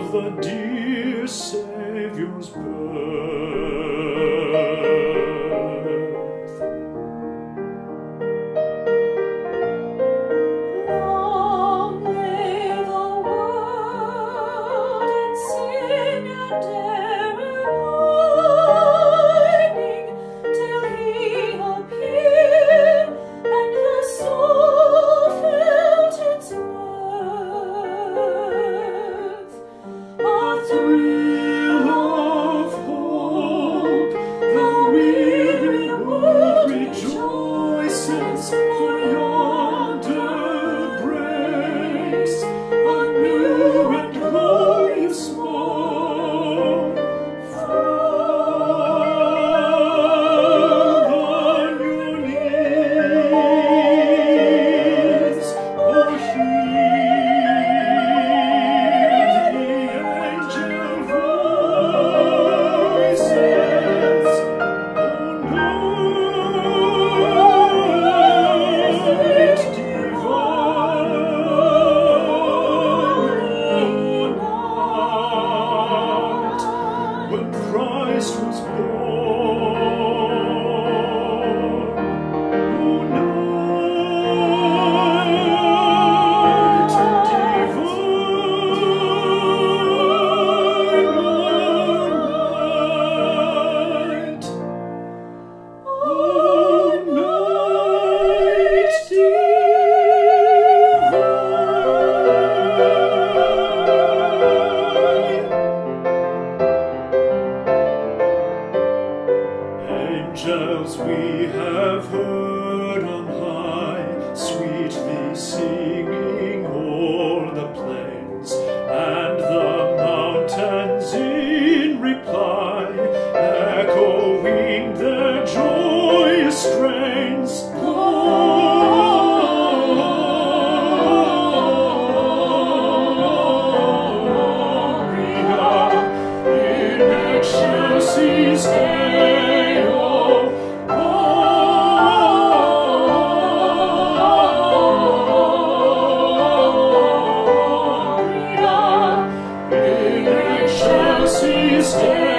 of the dear Saviour's birth. Long lay the world in sin and error pining, till He appeared, and the soul felt its worth. A thrill of hope, the weary world rejoices, for yonder breaks a new and glorious morn. Fall on your knees, or heed the angel voices. O night divine, night when Christ was born. O night divine, night. O night divine. Angels we have heard on high, sweetly singing o'er the plains, and the mountains in reply, echoing their joyous strains. Gloria in excelsis Deo. Gloria in excelsis Deo.